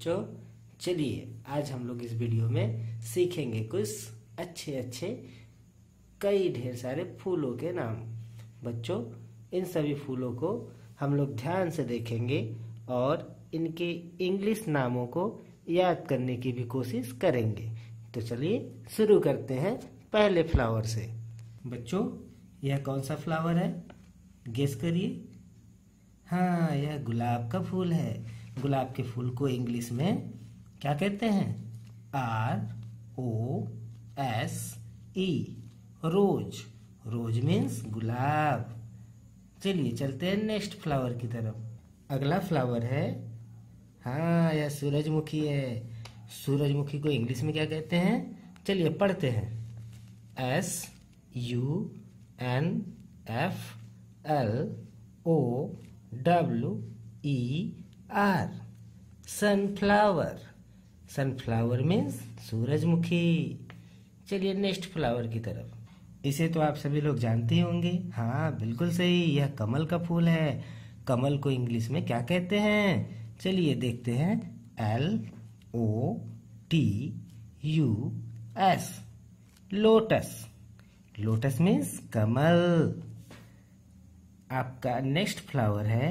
बच्चों, चलिए आज हम लोग इस वीडियो में सीखेंगे कुछ अच्छे अच्छे कई ढेर सारे फूलों के नाम। बच्चों, इन सभी फूलों को हम लोग ध्यान से देखेंगे और इनके इंग्लिश नामों को याद करने की भी कोशिश करेंगे। तो चलिए शुरू करते हैं पहले फ्लावर से। बच्चों, यह कौन सा फ्लावर है? गेस करिए। हाँ, यह गुलाब का फूल है। गुलाब के फूल को इंग्लिश में क्या कहते हैं? ROSE, rose. रोज मीन्स गुलाब। चलिए चलते हैं नेक्स्ट फ्लावर की तरफ। अगला फ्लावर है, हाँ, यह सूरजमुखी है। सूरजमुखी को इंग्लिश में क्या कहते हैं? चलिए पढ़ते हैं। SUNFLOWER, sunflower. सनफ्लावर मीन्स सूरजमुखी। चलिए नेक्स्ट फ्लावर की तरफ। इसे तो आप सभी लोग जानते ही होंगे। हाँ, बिल्कुल सही, यह कमल का फूल है। कमल को इंग्लिश में क्या कहते हैं? चलिए देखते हैं। LOTUS, lotus. लोटस मीन्स कमल। आपका नेक्स्ट फ्लावर है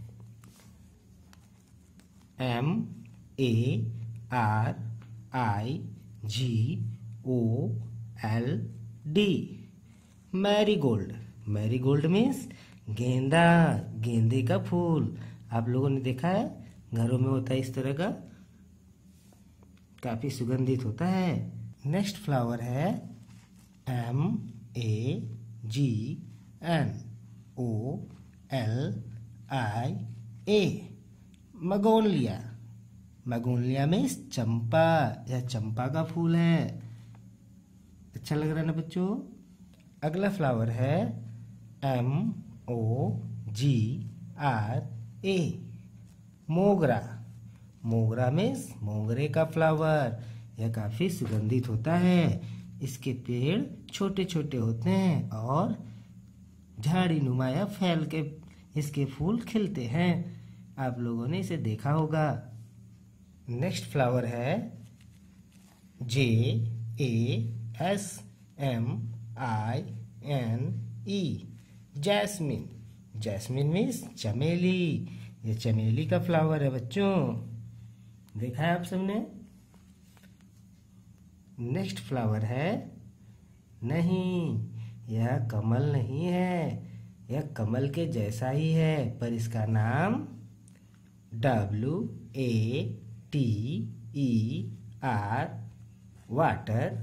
MARIGOLD, मैरीगोल्ड। मैरीगोल्ड मीन्स गेंदा, गेंदे का फूल। आप लोगों ने देखा है, घरों में होता है इस तरह का, काफी सुगंधित होता है। नेक्स्ट फ्लावर है MAGNOLIA, मगोनलिया। मगोनलिया मीन्स चंपा। यह चंपा का फूल है। अच्छा लग रहा है ना बच्चों? अगला फ्लावर है MOGRA, मोगरा। मोगरा मीन्स मोगरे का फ्लावर। यह काफी सुगंधित होता है। इसके पेड़ छोटे छोटे होते हैं और झाड़ी नुमाया फैल के इसके फूल खिलते हैं। आप लोगों ने इसे देखा होगा। नेक्स्ट फ्लावर है JASMINE, जैस्मिन। जैस्मिन मीन्स चमेली। ये चमेली का फ्लावर है बच्चों। देखा है आप सबने? नेक्स्ट फ्लावर है, नहीं, यह कमल नहीं है। यह कमल के जैसा ही है, पर इसका नाम WATER, water,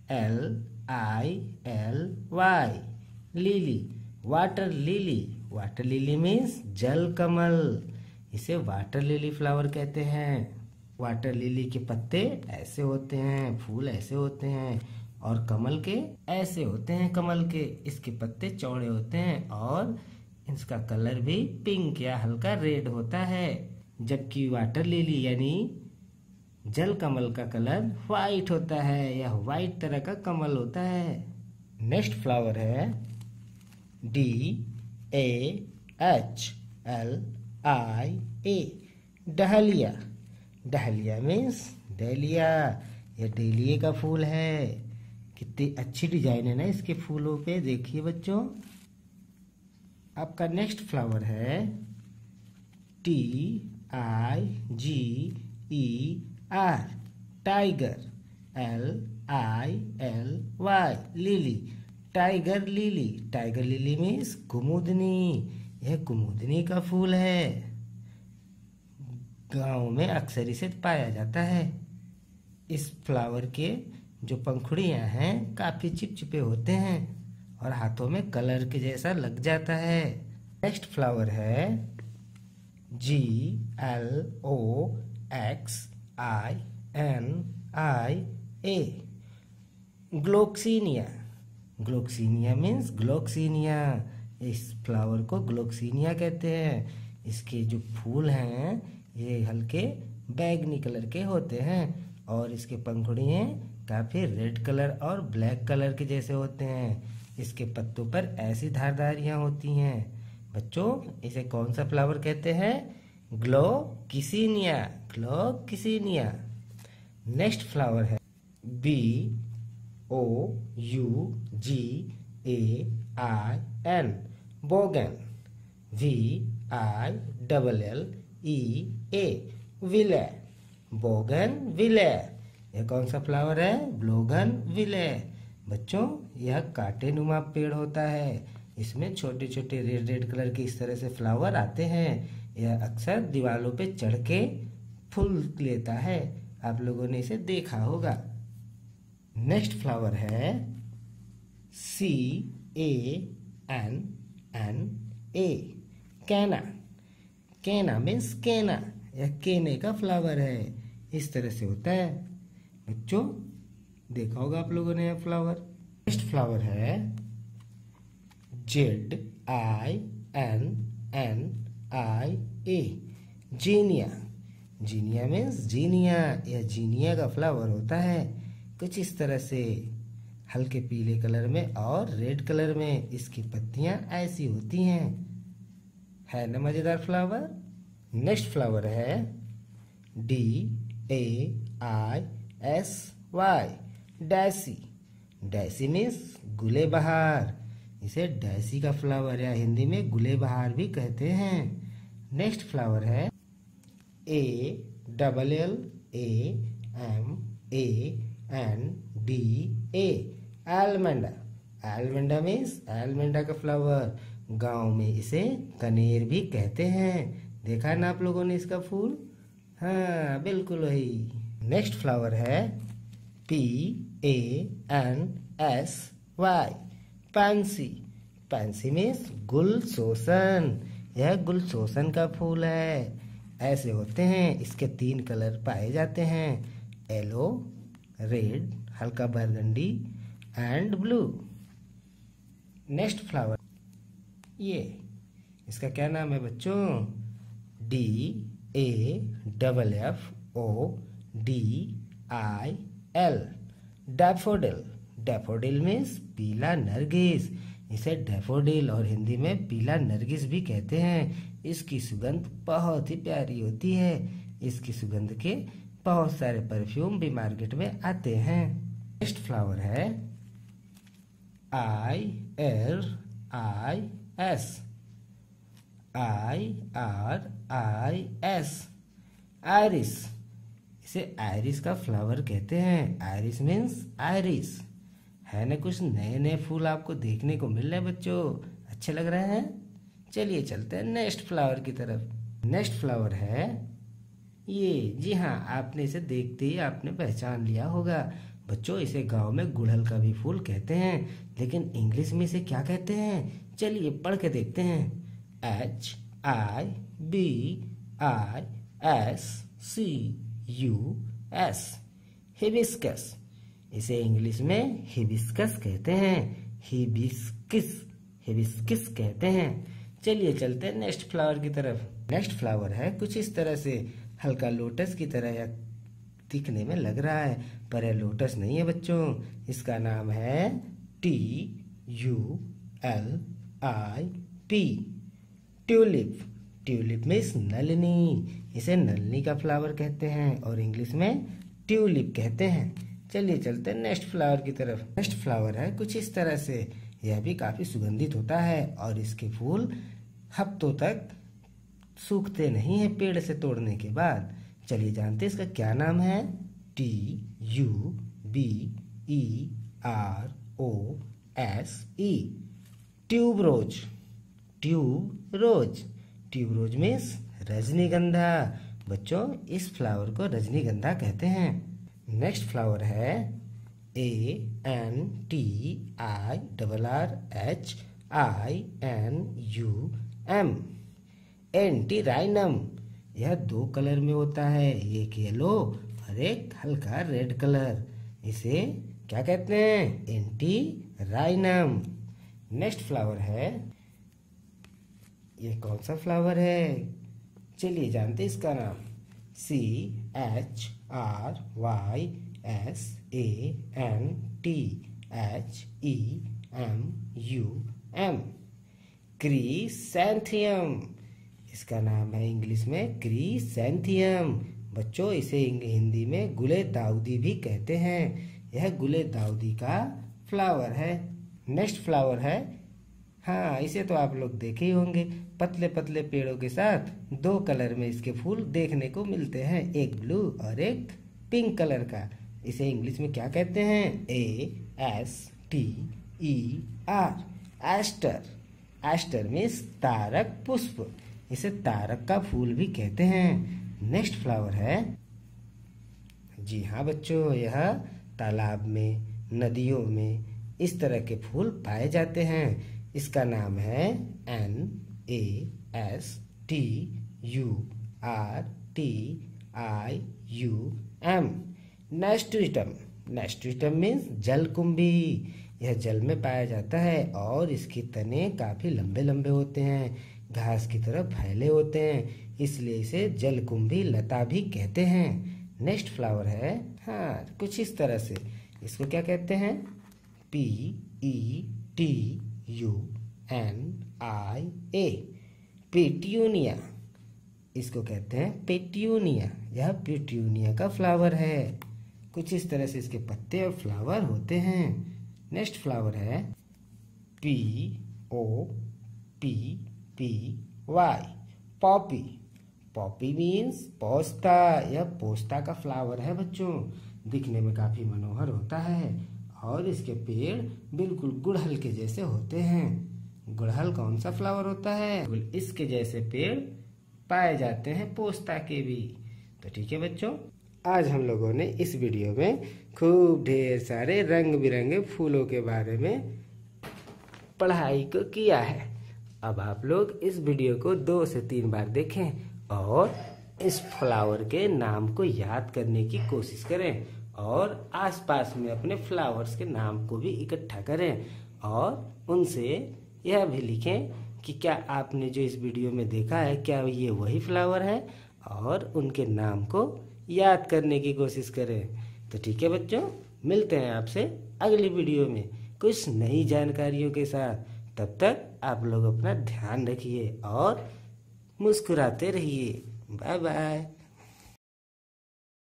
LILY, lily. Water lily. Water lily means जल कमल। इसे वाटर लिली फ्लावर कहते हैं। वाटर लिली के पत्ते ऐसे होते हैं, फूल ऐसे होते हैं, और कमल के ऐसे होते हैं। कमल के इसके पत्ते चौड़े होते हैं और इसका कलर भी पिंक या हल्का रेड होता है। जबकि वाटर लिली यानी जल कमल का कलर व्हाइट होता है। यह व्हाइट तरह का कमल होता है। नेक्स्ट फ्लावर है DAHLIA, dahlia. Dahlia means dahlia. यह डेलिये का फूल है। कितनी अच्छी डिजाइन है ना इसके फूलों पे, देखिए बच्चों। आपका नेक्स्ट फ्लावर है TIGER, tiger. LILY, lily. Tiger lily. Tiger lily means कुमुदनी। यह कुमुदनी का फूल है। गाँव में अक्सर इसे पाया जाता है। इस फ्लावर के जो पंखुड़ियां हैं काफी चिपचिपे होते हैं और हाथों में कलर के जैसा लग जाता है। नेक्स्ट फ्लावर है GLOXINIA, gloxinia. Gloxinia means gloxinia. इस फ्लावर को ग्लोक्सीनिया कहते हैं। इसके जो फूल हैं ये हल्के बैगनी कलर के होते हैं और इसके पंखुड़ियाँ काफी रेड कलर और ब्लैक कलर के जैसे होते हैं। इसके पत्तों पर ऐसी धारदारियां होती हैं। बच्चों, इसे कौन सा फ्लावर कहते हैं? Gloxinia, gloxinia. नेक्स्ट फ्लावर है BOUGAIN, बोगन। VILLEA, विले, बोगन विले। यह कौन सा फ्लावर है? बोगन विले। बच्चों, यह कांटेनुमा पेड़ होता है। इसमें छोटे छोटे रेड रेड कलर के इस तरह से फ्लावर आते हैं। यह अक्सर दीवारों पे चढ़ के फूल लेता है। आप लोगों ने इसे देखा होगा। नेक्स्ट फ्लावर है CANNA, कैना। कैना मीन्स केना। यह केने का फ्लावर है। इस तरह से होता है। बच्चों, देखा होगा आप लोगों ने यह फ्लावर। नेक्स्ट फ्लावर है JINNIA, zinnia. Zinnia means zinnia. यह जीनिया का फ्लावर होता है। कुछ इस तरह से हल्के पीले कलर में और रेड कलर में इसकी पत्तियां ऐसी होती हैं। है ना मजेदार फ्लावर। नेक्स्ट फ्लावर है DAISY, डैसी। डैसी मीन्स गुले बहार। इसे डैसी का फ्लावर या हिंदी में गुले बहार भी कहते हैं। नेक्स्ट फ्लावर है ALLAMANDA, allamanda. Allamanda means allamanda का फ्लावर। गांव में इसे कनेर भी कहते हैं। देखा ना आप लोगों ने इसका फूल? हाँ, बिल्कुल वही। नेक्स्ट फ्लावर है PANSY, पैंसी। पैंसी मीन्स गुल शोषण। यह गुल शोषण का फूल है। ऐसे होते हैं। इसके 3 कलर पाए जाते हैं, येलो, रेड, हल्का burgundy and blue. Next flower, ये इसका क्या नाम है बच्चों? DAFFODIL, daffodil. डैफोडिल मीन्स पीला नरगिस। इसे डैफोडिल और हिंदी में पीला नरगिस भी कहते हैं। इसकी सुगंध बहुत ही प्यारी होती है। इसकी सुगंध के बहुत सारे परफ्यूम भी मार्केट में आते हैं। नेक्स्ट फ्लावर है IRIS, आयरिस। इसे आयरिस का फ्लावर कहते हैं। Iris means iris. है ना, कुछ नए नए फूल आपको देखने को मिल रहे हैं बच्चों। अच्छे लग रहे हैं। चलिए चलते हैं नेक्स्ट फ्लावर की तरफ। नेक्स्ट फ्लावर है ये। जी हाँ, आपने इसे देखते ही आपने पहचान लिया होगा बच्चों। इसे गांव में गुड़हल का भी फूल कहते हैं, लेकिन इंग्लिश में इसे क्या कहते हैं? चलिए पढ़ के देखते हैं। HIBISCUS, hibiscus. इसे इंग्लिश में हिबिस्कस कहते हैं। हिबिस्किस, हिबिस्किस कहते हैं। चलिए चलते हैं नेक्स्ट फ्लावर की तरफ। नेक्स्ट फ्लावर है कुछ इस तरह से, हल्का लोटस की तरह या दिखने में लग रहा है, पर यह लोटस नहीं है बच्चों। इसका नाम है TULIP, ट्यूलिप। ट्यूलिप मीन्स नलिनी। इसे नलिनी का फ्लावर कहते हैं और इंग्लिश में ट्यूलिप कहते हैं। चलिए चलते हैं नेक्स्ट फ्लावर की तरफ। नेक्स्ट फ्लावर है कुछ इस तरह से। यह भी काफी सुगंधित होता है और इसके फूल हफ्तों तक सूखते नहीं है पेड़ से तोड़ने के बाद। चलिए जानते हैं इसका क्या नाम है। TUBEROSE, tuberose. Tuberose, tuberose means रजनीगंधा। बच्चों, इस फ्लावर को रजनीगंधा कहते हैं। नेक्स्ट फ्लावर है ANTIRRHINUM, एंटीराइनम। यह 2 कलर में होता है, एक येलो और एक हल्का रेड कलर। इसे क्या कहते हैं? एंटीराइनम। नेक्स्ट फ्लावर है, ये कौन सा फ्लावर है? चलिए जानते हैं इसका नाम। CHRYSANTHEMUM, क्रिसैंथियम। इसका नाम है इंग्लिश में क्रिसैंथियम। बच्चों इसे हिंदी में गुले दाऊदी भी कहते हैं। यह गुले दाऊदी का फ्लावर है। नेक्स्ट फ्लावर है, हाँ इसे तो आप लोग देखे ही होंगे, पतले पतले पेड़ों के साथ 2 कलर में इसके फूल देखने को मिलते हैं, एक ब्लू और एक पिंक कलर का। इसे इंग्लिश में क्या कहते हैं? ASTER, aster. एस्टर मीन्स तारक पुष्प। इसे तारक का फूल भी कहते हैं। नेक्स्ट फ्लावर है, जी हाँ बच्चों, यह तालाब में, नदियों में इस तरह के फूल पाए जाते हैं। इसका नाम है NASTURTIUM, नेस्टुइटम। नेस्टुइटम मीन्स जलकुंभी। यह जल में पाया जाता है और इसके तने काफी लंबे लंबे होते हैं, घास की तरह फैले होते हैं, इसलिए इसे जलकुंभी लता भी कहते हैं। नेक्स्ट फ्लावर है, हाँ कुछ इस तरह से, इसको क्या कहते हैं? PETUNIA, petunia. इसको कहते हैं पेट्यूनिया। यह पेट्यूनिया का फ्लावर है। कुछ इस तरह से इसके पत्ते और फ्लावर होते हैं। नेक्स्ट फ्लावर है POPPY, पॉपी। पॉपी मीन्स पोस्ता। यह पोस्ता का फ्लावर है बच्चों। दिखने में काफी मनोहर होता है और इसके पेड़ बिल्कुल गुड़हल के जैसे होते हैं। गुड़हल कौन सा फ्लावर होता है? इसके जैसे पेड़ पाए जाते हैं पोस्ता के भी। तो ठीक है बच्चों, आज हम लोगों ने इस वीडियो में खूब ढेर सारे रंग बिरंगे फूलों के बारे में पढ़ाई को किया है। अब आप लोग इस वीडियो को 2 से 3 बार देखें और इस फ्लावर के नाम को याद करने की कोशिश करें और आसपास में अपने फ्लावर्स के नाम को भी इकट्ठा करें और उनसे यह भी लिखें कि क्या आपने जो इस वीडियो में देखा है क्या ये वही फ्लावर है, और उनके नाम को याद करने की कोशिश करें। तो ठीक है बच्चों, मिलते हैं आपसे अगली वीडियो में कुछ नई जानकारियों के साथ। तब तक आप लोग अपना ध्यान रखिए और मुस्कुराते रहिए। Bye bye.